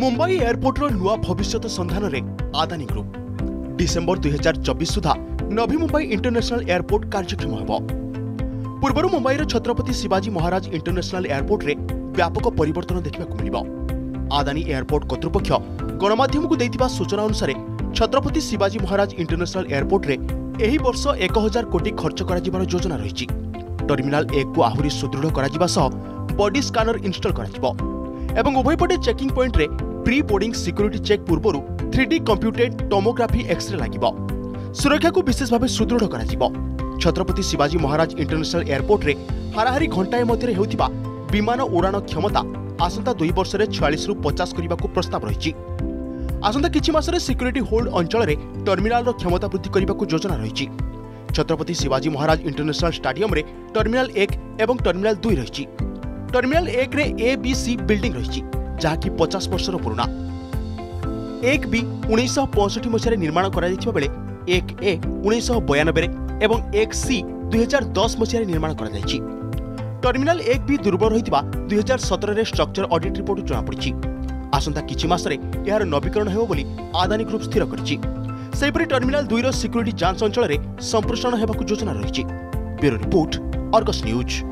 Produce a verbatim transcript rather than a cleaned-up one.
मुंबई एयरपोर्टर नुआ भविष्यत संधान में आदानी ग्रुप डिसेम्बर दुई हजार चौबीस सुधा नवी मुंबई इंटरनेशनल एयरपोर्ट कार्यक्षम होब। पूर्वर मुंबईर छत्रपति शिवाजी महाराज इंटरनेशनल एयरपोर्ट रे व्यापक परिवर्तन देखा मिलिबो। आदानी एयरपोर्ट कर्तृपक्ष गणमाध्यम को देइतिबा सूचना अनुसार छत्रपति शिवाजी महाराज इंटरनेशनल एयरपोर्ट रे एही वर्ष एक हजार कोटी खर्च करा जिबार योजना रहिछि। टर्मिनाल एक को आहुरी सुदृढ़ करा जिबा सह बॉडी स्कैनर इंस्टॉल करा जिबो एवं उभयपटे चेकिंग पॉइंट रे प्री बोर्डिंग सिक्योरिटी चेक पूर्व three D computed tomography X ray लागिबो। सुरक्षा को विशेष भाव सुदृढ़ करा जिबो। छत्रपति शिवाजी महाराज इंटरनेशनल एयरपोर्ट रे हाराहारी घंटाए मध्य हेउथिबा विमान उड़ान क्षमता आसंता दुई वर्ष रे छियालीस रु पचास करने को प्रस्ताव रही। आसंता किछि मासरे सिक्योरिटी होल्ड अंचल रे टर्मिनाल रो क्षमता वृद्धि करने को योजना रही। छत्रपति शिवाजी महाराज इंटरनेशनल स्टेडियम रे टर्मिनाल एक एवं टर्मिनाल दुई रही। टर्मिनाल एक रे ए बी सी बिल्डिंग रही जहाँकि पचास वर्षर पुराना। एक बी उन्नीस पैंसठ मसीह निर्माण करा बेले एक ए उन्नीस बयानबे एवं एक सी दुई हजार दस मसीह निर्माण करा जायछि। टर्मिनाल एक भी दुर्बल रहितबा दुई हजार सत्रह रे स्ट्रक्चर ऑडिट रिपोर्ट जना पड़िछि। आसंता किछि मासरे यार नवीकरण हेबो बोली आदानी ग्रुप स्थिर करिछि। सेहिपरि टर्मिनाल दुई रो सिक्योरिटी जांच अंचल रे संप्रसारण हेबाकु योजना रहिछि। Bureau report, Argus news.